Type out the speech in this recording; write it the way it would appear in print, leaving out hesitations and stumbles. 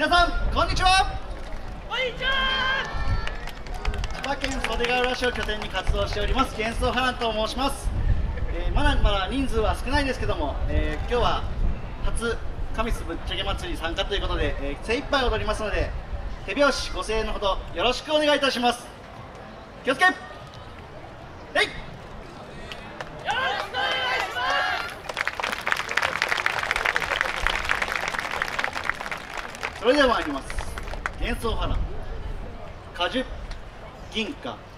皆さんこんにちは。 こんにちは。 千葉県袖ケ浦市を拠点に活動しております幻想花と申します。まだまだ人数は少ないですけども、今日は初神栖ぶっちゃけ祭り参加ということで、精一杯踊りますので手拍子ご声援のほどよろしくお願いいたします。気をつけ。はい、それでは参ります。幻想花果樹銀貨